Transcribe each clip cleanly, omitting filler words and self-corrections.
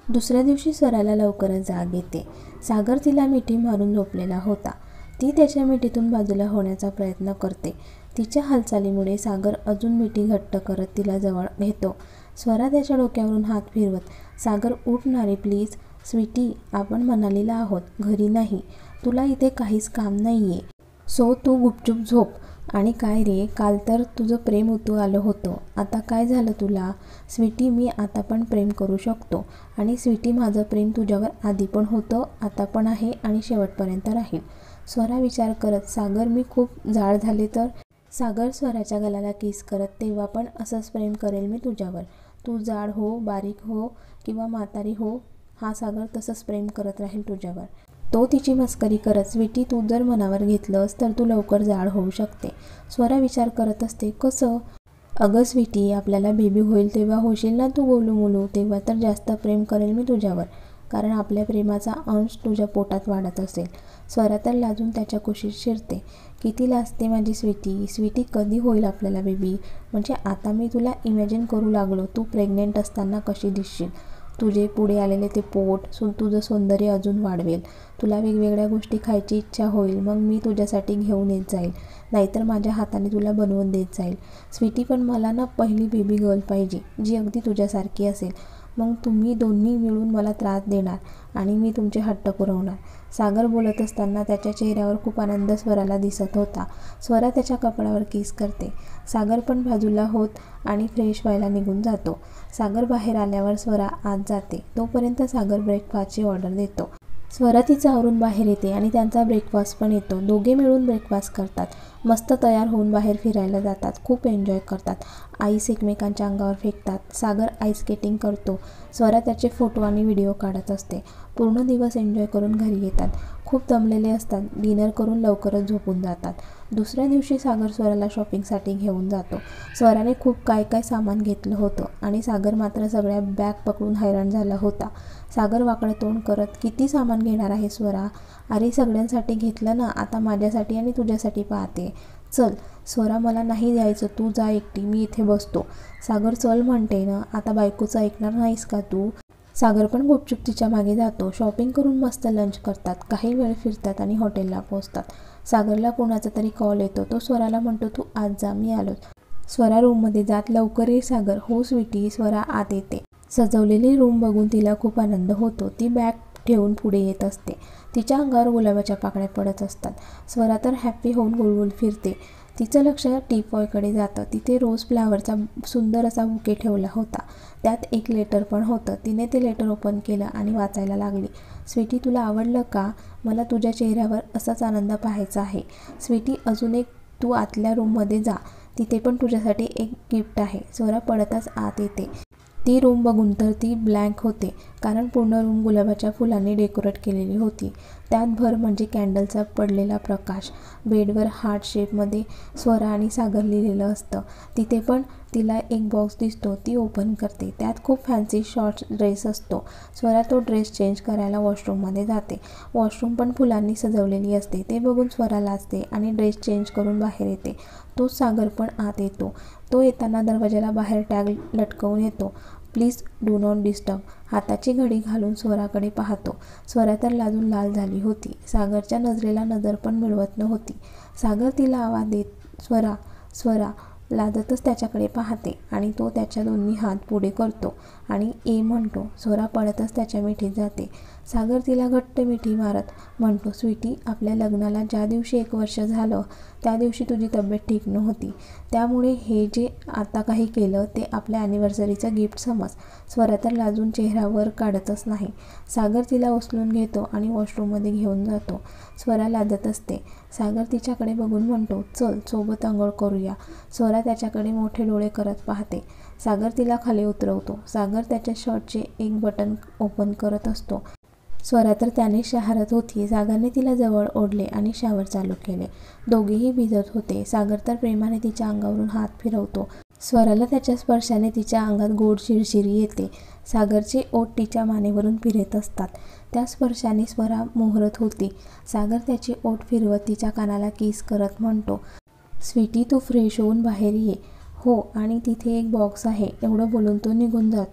दुसऱ्या दिवशी स्वराला लवकरच जाग येते. सागर तिला मिठी मारून झोपलेला होता. ती त्याच्या मिठीतून बाजूला होण्याचा प्रयत्न करते. तिच्या हालचालीमुळे सागर अजून मिठी घट्ट करत तिला जवळ घेतो. स्वरा त्याच्या डोक्यावरून हात फिरवत, सागर उठ ना रे प्लीज. स्वीटी, आपण मनालीला आहोत, घरी नाही. तुला इथे काहीच काम नाहीये. सो तू गुपचूप झोप. आणि काय रे, काल तर तुझं प्रेम उतू आलं होतं, आता काय झालं तुला? स्वीटी, मी आता पण प्रेम करू शकतो. आणि स्वीटी, माझं प्रेम तुझ्यावर आधी पण होतं, आता पण आहे आणि शेवटपर्यंत राहील. स्वरा विचार करत, सागर मी खूप जाड झाले तर? सागर स्वराच्या गळाला किस करत, तेव्हा पण असंच प्रेम करेल मी तुझ्यावर. तू जाड हो, बारीक हो किंवा म्हातारी हो, हा सागर तसंच प्रेम करत राहील तुझ्यावर. तो तिची मस्करी करत, स्वीटी, तू जर मनावर घेतलंस तर तू लवकर जाड होऊ शकते. स्वरा विचार करत असते, कसं? अगं स्वीटी, आपल्याला बेबी होईल तेव्हा होशील ना तू गोलू मोलू, तेव्हा तर जास्त प्रेम करेल मी तुझ्यावर, कारण आपल्या प्रेमाचा अंश तुझ्या पोटात वाढत असेल. स्वरा तर लाजून त्याच्या कुशीत शिरते. किती लाजते माझी स्वीटी. स्वीटी, कधी होईल आपल्याला बेबी? म्हणजे आता मी तुला इमॅजिन करू लागलो, तू प्रेग्नेंट असताना कशी दिसशील. तुझे पुढे आलेले ते पोट तुझं सौंदर्य अजून वाढवेल. तुला वेगवेगळ्या गोष्टी खायची इच्छा होईल, मग मी तुझ्यासाठी घेऊन येत जाईल, नाहीतर माझ्या हाताने तुला बनवून देत जाईल. स्वीटी, पण मला ना पहिली बेबी गर्ल पाहिजे, जी अगदी तुझ्यासारखी असेल. मग तुम्ही दोन्ही मिळून मला त्रास देणार आणि मी तुमचे हट्ट पुरवणार. सागर बोलत असताना त्याच्या चेहऱ्यावर खूप आनंद स्वराला दिसत होता. स्वरा त्याच्या कपाळावर किस करते. सागर पण बाजूला होत आणि फ्रेश व्हायला निघून जातो. सागर बाहेर आल्यावर स्वरा आत जाते. तोपर्यंत सागर ब्रेकफास्टची ऑर्डर देतो. स्वरा तिचं आवरून बाहेर येते आणि त्यांचा ब्रेकफास्ट पण येतो. दोघे मिळून ब्रेकफास्ट करतात. मस्त तयार होऊन बाहेर फिरायला जातात. खूप एन्जॉय करतात. आईस एकमेकांच्या अंगावर फेकतात. सागर आईस स्केटिंग करतो. स्वरा त्याचे फोटो आणि व्हिडिओ काढत असते. पूर्ण दिवस एन्जॉय करून घरी येतात. खूप दमलेले असतात. डिनर करून लवकरच झोपून जातात. दुसऱ्या दिवशी सागर स्वराला शॉपिंगसाठी घेऊन जातो. स्वराने खूप काय काय सामान घेतलं होतं आणि सागर मात्र सगळ्या बॅग पकडून हैराण झाला होता. सागर वाकडं तोंड करत, किती सामान घेणार आहे स्वरा? अरे सगळ्यांसाठी घेतलं ना, आता माझ्यासाठी आणि तुझ्यासाठी पाहते. चल. स्वरा, मला नाही जायचं, तू जा एकटी, मी इथे बसतो. सागर, चल म्हणते ना, आता बायकोचं ऐकणार नाहीस का तू? सागर पण गुपचूप तिच्या मागे जातो. शॉपिंग करून मस्त लंच करतात. काही वेळ फिरतात आणि हॉटेलला पोहोचतात. सागरला कोणाचा तरी कॉल येतो. तो स्वराला म्हणतो, तू आज जा, मी आलो. स्वरा रूममध्ये जात, लवकर ये सागर. हो स्वीटी. स्वरा आत येते. सजवलेली रूम बघून तिला खूप आनंद होतो. ती बॅग ठेवून पुढे येत असते. तिच्या अंगावर गुलाबाच्या पाकळ्या पडत असतात. स्वरा तर हॅप्पी होऊन गोलगोल फिरते. तिचं लक्ष टीपॉयकडे जातं. तिथे रोज फ्लावरचा सुंदर असा बुके ठेवला होता. त्यात एक लेटर पण होतं. तिने ते लेटर ओपन केलं आणि वाचायला लागली. स्वीटी, तुला आवडलं का? मला तुझ्या चेहऱ्यावर असाच आनंद पाहायचा आहे. स्वीटी, अजून एक, तू आतल्या रूममध्ये जा, तिथे पण तुझ्यासाठी एक गिफ्ट आहे. स्वरा पडतच आत येते. ती रूम बघून तर ती ब्लँक होते, कारण पूर्ण रूम गुलाबाच्या फुलांनी डेकोरेट केलेली होती. त्यात भर म्हणजे कॅन्डलचा पडलेला प्रकाश. बेडवर हार्ट शेपमध्ये स्वरा आणि सागर लिहिलेलं असतं. तिथे पण तिला एक बॉक्स दिसतो. ती ओपन करते. त्यात खूप फॅन्सी शॉर्ट ड्रेस असतो. स्वरा तो ड्रेस चेंज करायला वॉशरूममध्ये जाते. वॉशरूम पण फुलांनी सजवलेली असते. ते बघून स्वरा लाजते आणि ड्रेस चेंज करून बाहेर येते. तोच सागर पण आत येतो. तो येताना दरवाजाला बाहेर टॅग लटकवून येतो, प्लीज डू नॉट डिस्टर्ब. हाताची घडी घालून स्वराकडे पाहतो. स्वरा तर लाजून लाल झाली होती. सागरच्या नजरेला नजर पण मिळवत नव्हती. सागर तिला आवाज देत, स्वरा, स्वरा, लाजतच त्याच्याकडे पाहते आणि तो त्याच्या दोन्ही हात पुढे करतो आणि ए म्हणतो. स्वरा पडतच त्याच्या मिठीत जाते. सागर तिला घट्ट मिठी मारत म्हणतो, स्वीटी, आपल्या लग्नाला ज्या दिवशी 1 वर्ष झालं त्या दिवशी तुझी तब्येत ठीक नव्हती. त्यामुळे हे जे आता काही केलं ते आपल्या ॲनिव्हर्सरीचं गिफ्ट समज. स्वरा तर लाजून चेहरा वर काढतच नाही. सागर तिला उचलून घेतो आणि वॉशरूममध्ये घेऊन जातो. स्वरा लाजत असते. सागर तिच्याकडे बघून म्हणतो, चल सोबत अंघोळ करूया. स्वरा त्याच्याकडे मोठे डोळे करत पाहते. सागर तिला खाली उतरवतो. सागर त्याच्या शर्टचे एक बटन ओपन करत असतो. स्वरा तर त्याने शहारत होती. सागरने तिला जवळ ओढले आणि शावर चालू केले. दोघेही भिजत होते. सागर तर प्रेमाने तिच्या अंगावरून हात फिरवतो. स्वराला त्याच्या स्पर्शाने तिच्या अंगात गोड शिरशिरी येते. सागरचे ओठ तिच्या मानेवरून फिरत असतात. त्या स्पर्शाने स्वरा मोहरत होती. सागर त्याचे ओठ फिरवत तिच्या कानाला किस करत म्हणतो, स्वीटी, तू फ्रेश होऊन बाहेर ये. हो, आणि तिथे एक बॉक्स आहे. एवढं बोलून तो निघून जातो.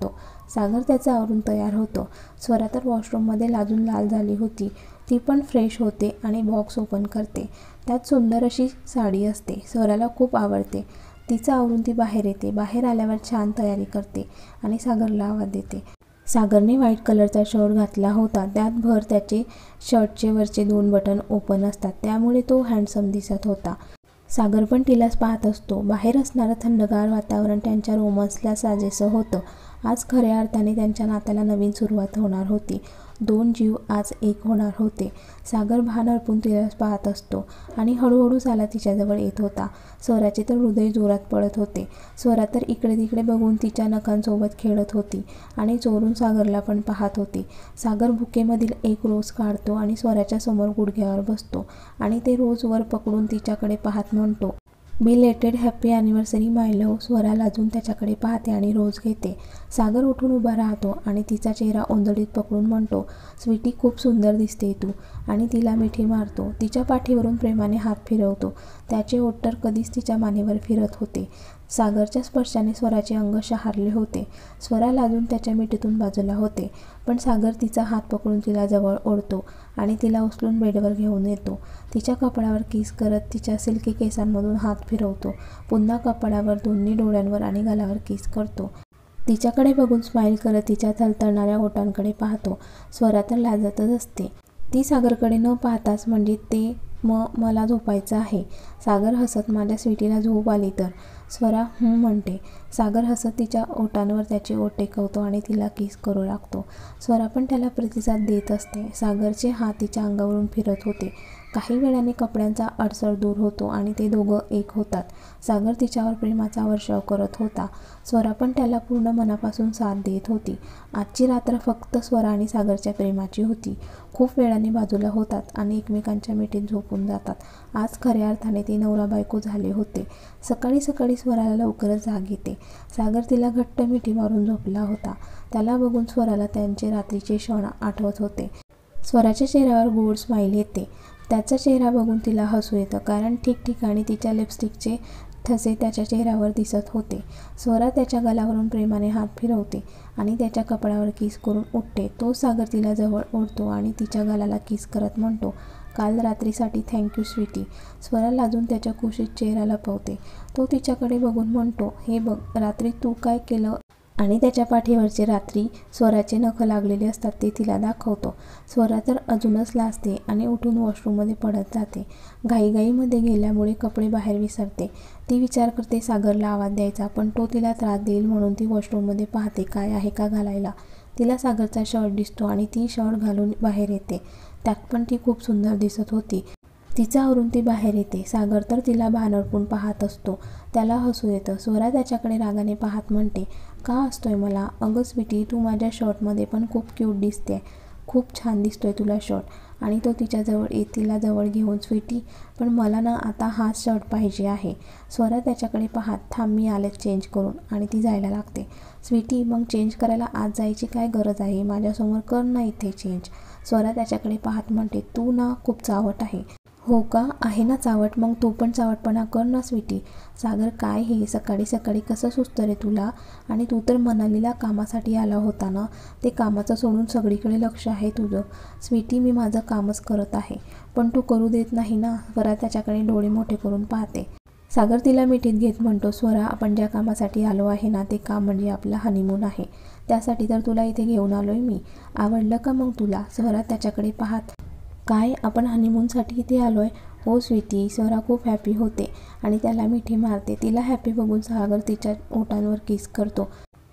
सागर त्याचं आवरून तयार होतो. स्वरा तर वॉशरूममध्ये लाजून लाल झाली होती. ती पण फ्रेश होते आणि बॉक्स ओपन करते. त्यात सुंदर अशी साडी असते. स्वराला खूप आवडते. तिचं आवरून ती बाहेर येते. बाहेर आल्यावर छान तयारी करते आणि सागरला आवाज देते. सागरने व्हाईट कलरचा शर्ट घातला होता. त्यात भर त्याचे शर्टचे वरचे 2 बटन ओपन असतात, त्यामुळे तो हँडसम दिसत होता. सागर पण तिलाच पाहत असतो. बाहेर असणारं थंडगार वातावरण त्यांच्या रोमांसला साजेसं होतं. आज खऱ्या अर्थाने त्यांच्या नात्याला नवीन सुरुवात होणार होती. 2 जीव आज एक होणार होते. सागर भान हरपून तिलाच पाहत असतो आणि हळूहळू साला तिच्याजवळ येत होता. स्वराचे तर हृदय जोरात पळत होते. स्वरा तर इकडे तिकडे बघून तिच्या नखांसोबत खेळत होती आणि चोरून सागरला पण पाहत होती. सागर बुकेमधील एक रोज काढतो आणि स्वराच्या समोर गुडघ्यावर बसतो आणि ते रोज वर पकडून तिच्याकडे पाहत म्हणतो, belated happy anniversary my love. Swara लाजून त्याच्याकडे पाहते आणि रोज घेते. सागर उठून उभा राहतो आणि तिचा चेहरा ओंजळीत पकडून म्हणतो, स्वीटी खूप सुंदर दिसते तू, आणि तिला मिठी मारतो. तिच्या पाठीवरून प्रेमाने हात फिरवतो. त्याचे ओठ तर कधीच तिच्या मानेवर फिरत होते. सागरच्या स्पर्शाने स्वराचे अंग शहारले होते. स्वरा लाजून त्याच्या मिठीतून बाजूला होते, पण सागर तिचा हात पकडून तिला जवळ ओढतो आणि तिला उचलून बेडवर घेऊन येतो. तिच्या कपाळावर किस करत तिच्या सिल्की केसांमधून हात फिरवतो. पुन्हा कपाळावर, दोन्ही डोळ्यांवर आणि गालावर किस करतो. तिच्याकडे बघून स्माईल करत तिच्या थलथलणाऱ्या ओठांकडे पाहतो. स्वरा तर लाजतच असते. ती सागरकडे न पाहताच, म्हणजे ते मला झोपायचं आहे. सागर हसत, माझ्या स्वीटीला झोप आली तर. स्वरा म्हणते. सागर हसत तिच्या ओठांवर त्याचे ओठ टेकवतो आणि तिला किस करू लागतो. स्वरा पण त्याला प्रतिसाद देत असते. सागरचे हात तिच्या अंगावरून फिरत होते. काही वेळाने कपड्यांचा अडसर दूर होतो आणि ते दोघं एक होतात. सागर तिच्यावर प्रेमाचा वर्षाव करत होता. स्वरा पण त्याला पूर्ण मनापासून साथ देत होती. आजची रात्र फक्त स्वरा आणि सागरच्या प्रेमाची होती. खूप वेळाने बाजूला होतात आणि एकमेकांच्या मिठीत झोपून जातात. आज खऱ्या अर्थाने ते नवरा बायको झाले होते. सकाळी सकाळी स्वराला लवकरच जाग येते. सागर तिला घट्ट मिठी मारून झोपला होता. त्याला बघून स्वराला त्यांचे रात्रीचे क्षण आठवत होते. स्वराच्या चेहऱ्यावर गोड स्माईल येते. त्याचा चेहरा बघून तिला हसू येतं, कारण ठिकठिकाणी तिच्या लिपस्टिकचे ठसे त्याच्या चेहऱ्यावर दिसत होते. स्वरा त्याच्या गालावरून प्रेमाने हात फिरवते आणि त्याच्या कपाळावर किस करून उठते. तो सागर तिला जवळ ओढतो आणि तिच्या गालाला किस करत म्हणतो, काल रात्रीसाठी थँक्यू स्वीटी. स्वरा लाजून त्याच्या कुशीत चेहरा लपवते. तो तिच्याकडे बघून म्हणतो, हे बघ, रात्री तू काय केलं, आणि त्याच्या पाठीवरचे रात्री स्वराचे नख लागलेले असतात ते तिला दाखवतो. स्वरा तर अजूनच लाजते आणि उठून वॉशरूममध्ये पडत जाते. घाईघाईमध्ये गेल्यामुळे कपडे बाहेर विसरते. ती विचार करते सागरला आवाज द्यायचा, पण तो तिला त्रास देईल म्हणून ती वॉशरूममध्ये पाहते काय आहे का घालायला. तिला सागरचा शर्ट दिसतो आणि ती शर्ट घालून बाहेर येते. त्यात पण ती खूप सुंदर दिसत होती. तिचं आवरून ती बाहेर येते. सागर तर तिला भान हरपून पाहत असतो. त्याला हसू येतं. स्वरा त्याच्याकडे रागाने पाहत म्हणते, का हसतोय मला? अगं स्वीटी, तू माझ्या शर्टमध्ये पण खूप क्यूट दिसते. खूप छान दिसतोय तुला शर्ट. आणि तो तिच्याजवळ येत तिला जवळ घेऊन, स्वीटी, पण मला ना आता हाच शर्ट पाहिजे आहे. स्वरा त्याच्याकडे पाहत, थांब मी आलेच चेंज करून, आणि ती जायला लागते. स्वीटी, मग चेंज करायला आज जायची काय गरज आहे? माझ्यासमोर कर ना इथे चेंज. स्वरा त्याच्याकडे पाहत म्हणते, तू ना खूप चावट आहे. हो का? आहे ना चावट, मग तू पण चावटपणा कर ना स्वीटी. सागर, काय हे सकाळी सकाळी कसं सुचतं रे तुला? आणि तू तर मनालीला कामासाठी आला होता ना? ते कामाचं सोडून सगळीकडे लक्ष आहे तुझं. स्वीटी, मी माझं कामच करत आहे, पण तू करू देत नाही ना. स्वरा त्याच्याकडे डोळे मोठे करून पाहते. सागर तिला मिठीत घेत म्हणतो, स्वरा, आपण ज्या कामासाठी आलो आहे ना, ते काम म्हणजे आपला हनीमून आहे. त्यासाठी तर तुला इथे घेऊन आलोय मी. आवडलं का मग तुला? स्वरा त्याच्याकडे पाहत, काय, आपण हनीमूनसाठी इथे आलोय? हो स्वीटी. स्वरा खूप हॅपी होते आणि त्याला मिठी मारते. तिला हॅपी बघून सागर तिच्या ओठांवर किस करतो.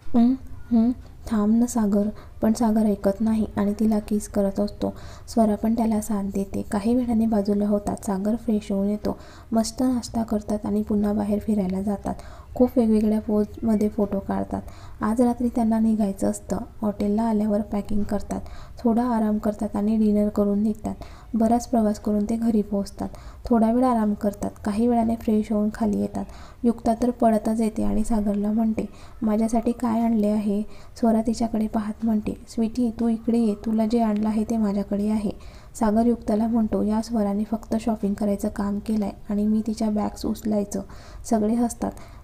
थांब ना सागर. पण सागर ऐकत नाही आणि तिला किस करत असतो. स्वरा पण त्याला साथ देते. काही वेळाने बाजूला होतात. सागर फ्रेश होऊन येतो. मस्त नाश्ता करतात आणि पुन्हा बाहेर फिरायला जातात. खूप वेगवेगळ्या पोजमध्ये फोटो काढतात. आज रात्री त्यांना निघायचं असतं. हॉटेलला आल्यावर पॅकिंग करतात. थोडा आराम करतात आणि डिनर करून निघतात. बराच प्रवास करून ते घरी पोहोचतात. थोडा वेळ आराम करतात. काही वेळाने फ्रेश होऊन खाली येतात. युक्ता तर पळतच येते आणि सागरला म्हणते, माझ्यासाठी काय आणले आहे? स्वरा तिच्याकडे पाहत म्हणते, स्वीटी, तू इकडे ये, तुला जे आणलं आहे ते माझ्याकडे आहे. सागर युक्ताला म्हणतो, या स्वराने फक्त शॉपिंग करायचं काम केलंय आणि मी तिच्या बॅग्स उचलायचं. सगळे हसतात.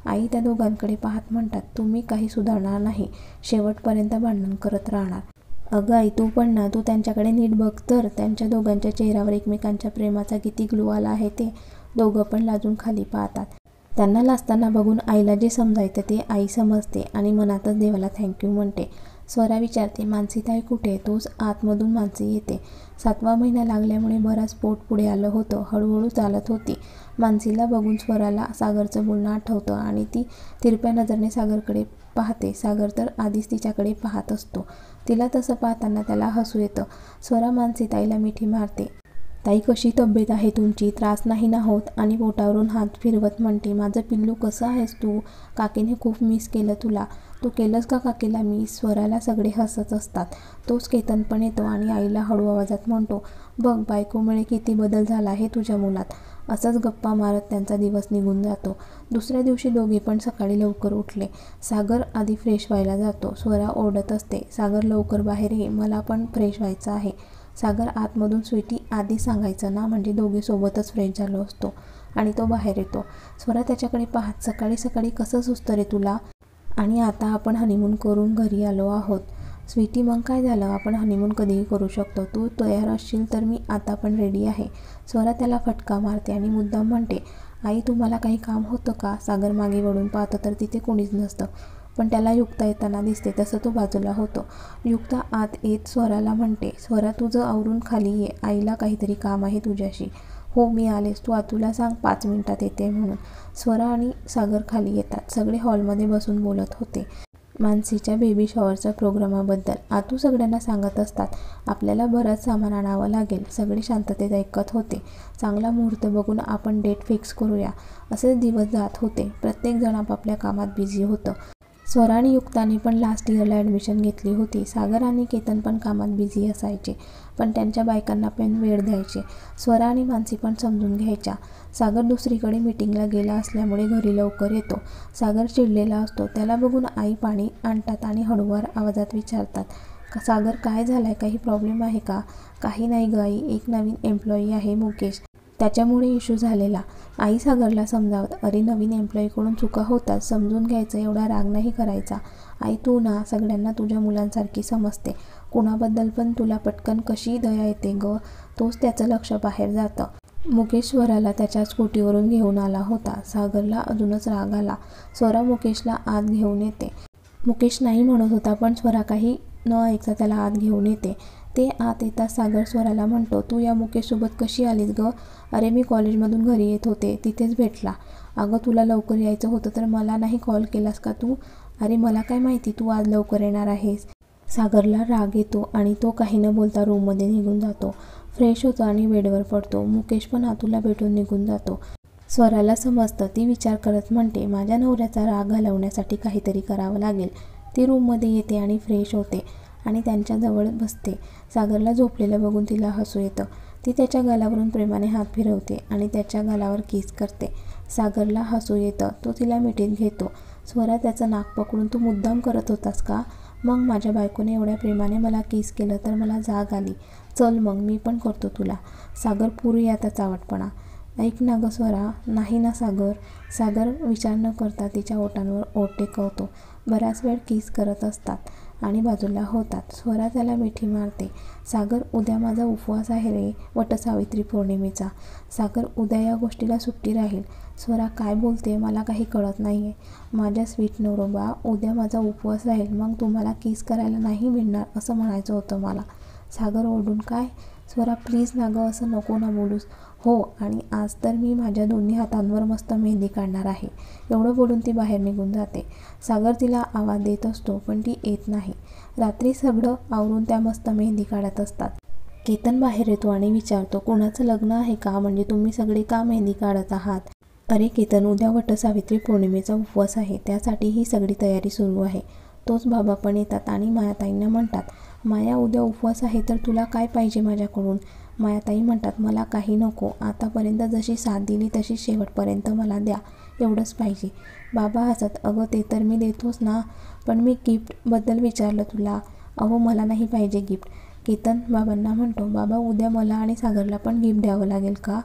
आई त्या दोघांकडे पाहत म्हणतात, तुम्ही काही सुधारणार नाही, शेवटपर्यंत भांडण करत राहणार. अगं आई तू पण ना, तू त्यांच्याकडे नीट बघ तर, त्यांच्या दोघांच्या चेहऱ्यावर एकमेकांच्या प्रेमाचा किती ग्लो आला आहे ते. दोघं पण लाजून खाली पाहतात. त्यांना लाजताना बघून आईला जे समजायचं ते आई समजते आणि मनातच देवाला थँक्यू म्हणते. स्वरा विचारते, मानसीताई कुठे? तोच आतमधून मानसी येते. 7वा महिना लागल्यामुळे बराच पोट पुढे आलं होतं. हळूहळू चालत होती. मानसीला बघून स्वराला सागरचं बोलणं आठवतं आणि ती तिरप्या नजरेने सागरकडे पाहते. सागर तर आधीच तिच्याकडे पाहत असतो. तिला तसं पाहताना त्याला हसू येतं. स्वरा मानसीताईला मिठी मारते. ताई कशी तब्येत आहे तुमची? त्रास नाही ना होत? आणि पोटावरून हात फिरवत म्हणते, माझं पिल्लू कसं आहेस तू? काकीने खूप मिस केलं तुला. तू केलंस का काकीला मिस? स्वराला सगळे हसत असतात. तोच केतन पण येतो आणि आईला हळू आवाजात म्हणतो, बघ बायकोमुळे किती बदल झाला आहे तुझ्या मुलात. असंच गप्पा मारत त्यांचा दिवस निघून जातो. दुसऱ्या दिवशी दोघे पण सकाळी लवकर उठले. सागर आधी फ्रेश व्हायला जातो. स्वरा ओरडत असते, सागर लवकर बाहेर ये, मला पण फ्रेश व्हायचं आहे. सागर आतमधून, स्वीटी आधी सांगायचं ना, म्हणजे दोघे सोबतच फ्रेश झालो असतो. आणि तो बाहेर येतो. स्वरा त्याच्याकडे पाहत, सकाळी सकाळी कसं सुचतं रे तुला? आणि आता आपण हनीमून करून घरी आलो आहोत. स्वीटी मग काय झालं, आपण हनीमून कधीही करू शकतो. तू तयार असशील तर मी आता पण रेडी आहे. स्वरा त्याला फटका मारते आणि मुद्दाम म्हणते, आई तुम्हाला काही काम होतं का? सागर मागे वळून पाहतो तर तिथे कोणीच नसतं. पण त्याला युक्ता येताना दिसते, तसं तो बाजूला होतो. युक्ता आत येत स्वराला म्हणते, स्वरा तुझं आवरून खाली ये, आईला काहीतरी काम आहे तुझ्याशी. हो मी आलेच, तू आतूला सांग 5 मिनिटात येते म्हणून. स्वरा आणि सागर खाली येतात. सगळे हॉलमध्ये बसून बोलत होते मानसीच्या बेबी शॉवरच्या प्रोग्रामाबद्दल. आतू सगळ्यांना सांगत असतात, आपल्याला बरंच सामान आणावं लागेल. सगळे शांततेत ऐकत होते. चांगला मुहूर्त बघून आपण डेट फिक्स करूया. असेच दिवस जात होते. प्रत्येकजण आपापल्या कामात बिझी होतं. स्वरा आणि युक्ताने पण लास्ट इयरला ॲडमिशन घेतली होती. सागर आणि केतन पण कामात बिझी असायचे, पण त्यांच्या बायकांना पण वेळ द्यायचे. स्वरा आणि मानसी पण समजून घ्यायच्या. सागर दुसरीकडे मीटिंगला गेला असल्यामुळे घरी लवकर येतो. सागर चिडलेला असतो. त्याला बघून आई पाणी आणतात आणि हळूवार आवाजात विचारतात, सागर काय झालंय? काही प्रॉब्लेम आहे का? काही नाही ग आई, एक नवीन एम्प्लॉई आहे मुकेश, त्याच्यामुळे इश्यू झालेला. आई सागरला समजावत, अरे नवीन एम्प्लॉईकडून चुका होतात, समजून घ्यायचं, एवढा राग नाही करायचा. आई तू ना सगळ्यांना तुझ्या मुलांसारखी समजते. कुणाबद्दल पण तुला पटकन कशी दया येते ग? तोच त्याचं लक्ष बाहेर जातं. मुकेश स्वराला त्याच्या स्कूटीवरून घेऊन आला होता. सागरला अजूनच राग आला. स्वरा मुकेशला आत घेऊन येते. मुकेश नाही म्हणत होता, पण स्वरा काही न ऐकता त्याला आत घेऊन येते. ते आत येताच सागर स्वराला म्हणतो, तू या मुकेशसोबत कशी आलीस ग? अरे मी कॉलेजमधून घरी येत होते, तिथेच भेटला. अगं तुला लवकर यायचं होतं तर मला नाही कॉल केलास का तू? अरे मला काय माहिती तू आज लवकर येणार आहेस. सागरला राग येतो आणि तो काही न बोलता रूममध्ये निघून जातो. फ्रेश होतो आणि बेडवर पडतो. मुकेश पण आतूला भेटून निघून जातो. स्वराला समजतं. ती विचार करत म्हणते, माझ्या नवऱ्याचा राग घालवण्यासाठी काहीतरी करावं लागेल. ती रूममध्ये येते आणि फ्रेश होते आणि त्यांच्याजवळ बसते. सागरला झोपलेलं बघून तिला हसू येतं. ती त्याच्या गालावरून प्रेमाने हात फिरवते आणि त्याच्या गालावर किस करते. सागरला हसू येतं. तो तिला मिठीत घेतो. स्वरा त्याचं नाक पकडून, तू मुद्दाम करत होतास का? मग माझ्या बायकोने एवढ्या प्रेमाने मला किस केलं तर मला जाग आली. चल मग मी पण करतो तुला. सागर पुरी आता चावटपणा. ऐक ना ग स्वरा. नाही ना सागर. सागर विचार न करता तिच्या ओठांवर ओठ टेकवतो. बराच वेळ किस करत असतात आणि बाजूला होतात. स्वरा त्याला मिठी मारते. सागर उद्या माझा उपवास आहे रे, वटसावित्री पौर्णिमेचा. सागर उद्या या गोष्टीला सुट्टी राहील. स्वरा काय बोलते, मला काही कळत नाही आहे. माझ्या स्वीट नवरोबा, उद्या माझा उपवास राहील, मग तुम्हाला किस करायला नाही मिळणार असं म्हणायचं होतं मला. सागर ओरडून, काय? स्वरा प्लीज ना गं, असं नको ना बोलूस. हो, आणि आज तर मी माझ्या दोन्ही हातांवर मस्त मेहंदी काढणार आहे. एवढं बोलून ती बाहेर निघून जाते. सागर तिला आवाज देत असतो पण ती येत नाही. रात्री सगळं आवरून त्या मस्त मेहंदी काढत असतात. केतन बाहेर येतो आणि विचारतो, कुणाचं लग्न आहे का? म्हणजे तुम्ही सगळे का मेहंदी काढत आहात? अरे केतन, उद्या वटसावित्री पौर्णिमेचा उपवास आहे, त्यासाठी ही सगळी तयारी सुरू आहे. तोच बाबा पण येतात आणि मायाताईंना म्हणतात, माया उद्या उपवास आहे तर तुला काय पाहिजे माझ्याकडून? मायाताई म्हणतात, मला काही नको, आतापर्यंत जशी साथ दिली तशी शेवटपर्यंत मला द्या, एवढंच पाहिजे. बाबा हसत, अगं ते तर मी देतोच ना, पण मी गिफ्टबद्दल विचारलं तुला. अहो मला नाही पाहिजे गिफ्ट. केतन बाबांना म्हणतो, बाबा उद्या मला आणि सागरला पण गिफ्ट द्यावं लागेल का?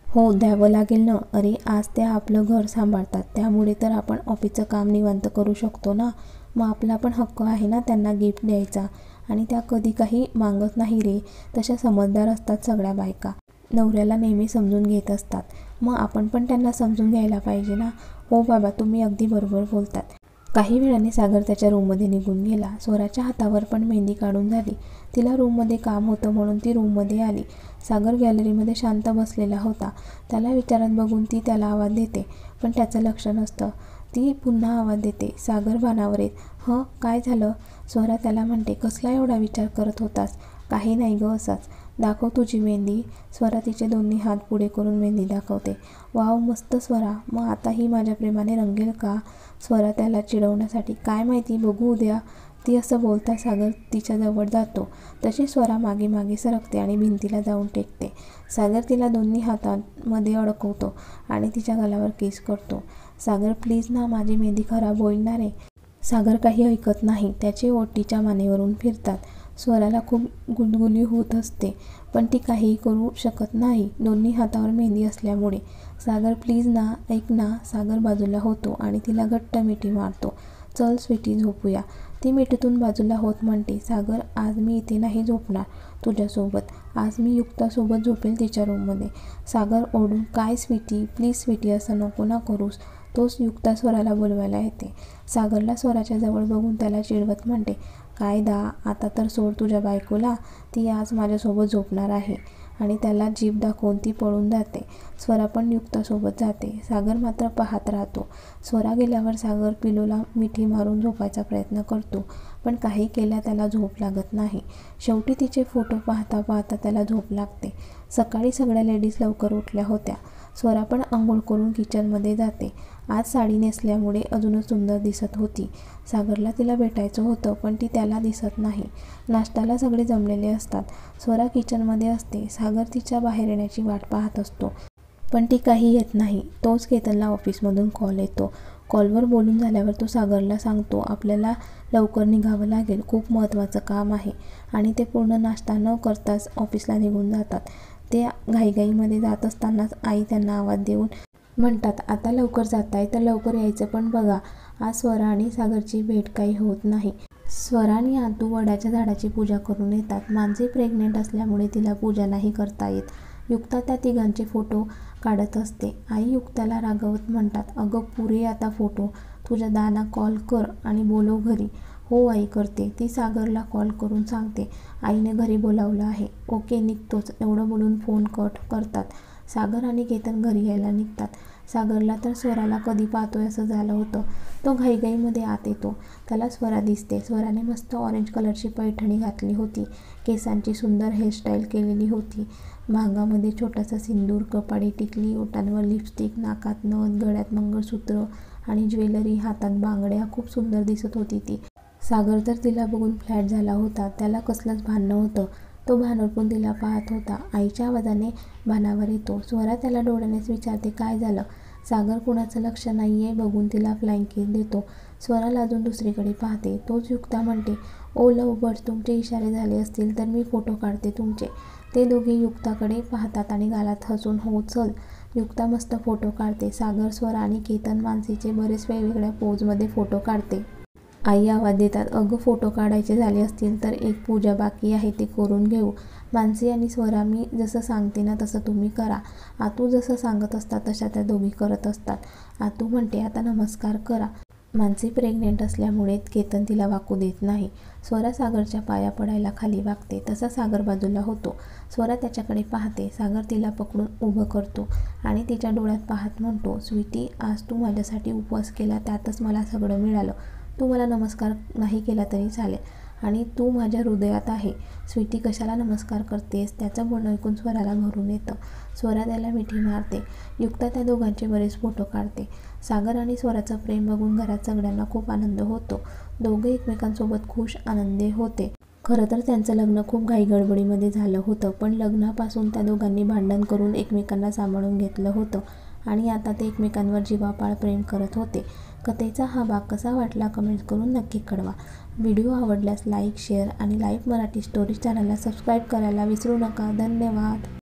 हो, द्यावं लागेल ना. अरे आज त्या आपलं घर सांभाळतात, त्यामुळे तर आपण ऑफिसचं काम निवांत करू शकतो ना. मग आपला पण हक्क आहे ना त्यांना गिफ्ट द्यायचा. आणि त्या कधी काही मागत नाही रे. तशा समजदार असतात सगळ्या बायका. नवऱ्याला नेहमी समजून घेत असतात. मग आपण पण त्यांना समजून घ्यायला पाहिजे ना. हो बाबा, तुम्ही अगदी बरोबर बोलतात. काही वेळाने सागर त्याच्या रूममध्ये निघून गेला. स्वराच्या हातावर पण मेहंदी काढून झाली. तिला रूममध्ये काम होतं म्हणून ती रूममध्ये आली. सागर गॅलरीमध्ये शांत बसलेला होता. त्याला विचारात बघून ती त्याला आवाज देते, पण त्याचं लक्ष नसतं. ती पुन्हा आवाज देते. सागर भानावर येत. हं, काय झालं? स्वरा त्याला म्हणते, कसला एवढा विचार करत होतास? काही नाही गं, असंच. दाखव तुझी मेहंदी. स्वरा तिचे दोन्ही हात पुढे करून मेहंदी दाखवते. वाव, मस्त स्वरा. मग आता ही माझ्या प्रेमाने रंगेल का? स्वरा त्याला चिडवण्यासाठी, काय माहिती, बघू उद्या. ती असं बोलता सागर तिच्याजवळ जातो. तशी स्वरा मागे मागे सरकते आणि भिंतीला जाऊन टेकते. सागर तिला दोन्ही हातांमध्ये अडकवतो आणि तिच्या गालावर किस करतो. सागर प्लीज ना, माझी मेहंदी खराब होईल ना रे. सागर काही ऐकत नाही. त्याचे ओठ तिच्या मानेवरून फिरतात. स्वराला खूप गुदगुली होत असते, पण ती काहीही करू शकत नाही दोन्ही हातावर मेहंदी असल्यामुळे. सागर प्लीज ना, ऐक ना. सागर बाजूला होतो आणि तिला घट्ट मिठी मारतो. चल स्वीटी, झोपूया. ती मिठीतून बाजूला होत म्हणते, सागर आज मी इथे नाही झोपणार तुझ्यासोबत. आज मी युक्तासोबत झोपेल तिच्या रूममध्ये. सागर ओरडून, काय स्वीटी, प्लीज स्वीटी, असं नको ना करूस. तोच युक्ता स्वराला बोलवायला येते. सागरला स्वराच्या जवळ बघून त्याला चिडवत म्हणते, काय दा, आता तर सोड तुझ्या बायकोला. ती आज माझ्यासोबत झोपणार आहे. आणि त्याला जीभ दाखवून ती पळून जाते. स्वरा पण युक्तासोबत जाते. सागर मात्र पाहत राहतो. स्वरा गेल्यावर सागर पिलोला मिठी मारून झोपायचा प्रयत्न करतो, पण काही केल्या त्याला झोप लागत नाही. शेवटी तिचे फोटो पाहता पाहता त्याला झोप लागते. सकाळी सगळ्या लेडीज लवकर उठल्या होत्या. स्वरा पण आंघोळ करून किचनमध्ये जाते. आज साडी नेसल्यामुळे अजूनच सुंदर दिसत होती. सागरला तिला भेटायचं होतं, पण ती त्याला दिसत नाही. नाश्त्याला सगळे जमलेले असतात. स्वरा किचनमध्ये असते. सागर तिच्या बाहेर येण्याची वाट पाहत असतो, पण ती काही येत नाही. तोच केतनला ऑफिसमधून कॉल येतो. कॉलवर बोलून झाल्यावर तो सागरला सांगतो, आपल्याला लवकर निघावं लागेल, खूप महत्त्वाचं काम आहे. आणि ते पूर्ण नाश्ता न करताच ऑफिसला निघून जातात. ते घाईघाईमध्ये जात असतानाच आई त्यांना आवाज देऊन म्हणतात, आता लवकर जाताय तर लवकर यायचं पण बघा. आज स्वरा आणि सागरची भेट काही होत नाही. स्वरा आणि आतू वडाच्या झाडाची पूजा करून येतात. मानसी प्रेग्नेंट असल्यामुळे तिला पूजा नाही करता येत. युक्ता त्या तिघांचे फोटो काढत असते. आई युक्ताला रागवत म्हणतात, अगं पुरे आता फोटो. तुझ्या दाना कॉल कर आणि बोलव घरी. हो आई, करते. ती सागरला कॉल करून सांगते, आईने घरी बोलावलं आहे. ओके, निघतोच. एवढं बोलून फोन कट करतात. सागर आणि केतन घरी यायला निघतात. सागरला तर स्वराला कधी पाहतोय असं झालं होतं. तो घाईघाईमध्ये आत येतो. त्याला स्वरा दिसते. स्वराने मस्त ऑरेंज कलरची पैठणी घातली होती. केसांची सुंदर हेअरस्टाईल केलेली होती. भांगामध्ये छोटासा सिंदूर, कपाळी टिकली, ओठांवर लिपस्टिक, नाकात नथ, गळ्यात मंगळसूत्र आणि ज्वेलरी, हातात बांगड्या. खूप सुंदर दिसत होती ती. सागर तर तिला बघून फ्लॅट झाला होता. त्याला कसलंच भान नव्हतं. तो भानरपून तिला पाहत होता. आईच्या आवाजाने भानावर येतो. स्वरा त्याला डोळ्यानेच विचारते, काय झालं? सागर कुणाचं लक्ष नाहीये बघून तिला फ्लाइंग किस देतो. स्वरा लाजून दुसरीकडे पाहते. तोच युक्ता म्हणते, ओ लव बर्ड्स, तुमचे इशारे झाले असतील तर मी फोटो काढते तुमचे. ते दोघे युक्ताकडे पाहतात आणि गालात हसून, हो चल. युक्ता मस्त फोटो काढते. सागर, स्वरा आणि केतन मानसीचे बरेच वेगवेगळ्या पोजमध्ये फोटो काढते. आई आवाज देतात, अगं फोटो काढायचे झाले असतील तर एक पूजा बाकी आहे, ते करून घेऊ. मानसी आणि स्वरा, मी जसं सांगते ना तसं तुम्ही करा. आतू जसं सांगत असतात तशा त्या दोघी करत असतात. आतू म्हणते, आता नमस्कार करा. मानसी प्रेग्नेंट असल्यामुळे केतन तिला वाकू देत नाही. स्वरा सागरच्या पाया पडायला खाली वागते. तसा सागर बाजूला होतो. स्वरा त्याच्याकडे पाहते. सागर तिला पकडून उभं करतो आणि तिच्या डोळ्यात पाहत म्हणतो, स्वीटी, आज तू माझ्यासाठी उपवास केला, त्यातच मला सगळं मिळालं. तू मला नमस्कार नाही केला तरी चालेल आणि तू माझ्या हृदयात आहे. स्वीटी, कशाला नमस्कार करतेस? त्याचं बोलणं ऐकून स्वराला भरून येतं. स्वरा त्याला मिठी मारते. युक्ता त्या दोघांचे बरेच फोटो काढते. सागर आणि स्वराचं प्रेम बघून घरात सगळ्यांना खूप आनंद होतो. दोघे एकमेकांसोबत खुश आनंदी होते. खरं तर त्यांचं लग्न खूप घाईगडबडीमध्ये झालं होतं, पण लग्नापासून त्या दोघांनी भांडण करून एकमेकांना सांभाळून घेतलं होतं आणि आता ते एकमेकांवर जीवापाड प्रेम करत होते. कथेचा हा भाग कसा वाटला कमेंट करून नक्की कळवा. व्हिडिओ आवडल्यास लाईक, शेअर आणि लाईव्ह मराठी स्टोरीज चॅनलला सबस्क्राईब करायला विसरू नका. धन्यवाद.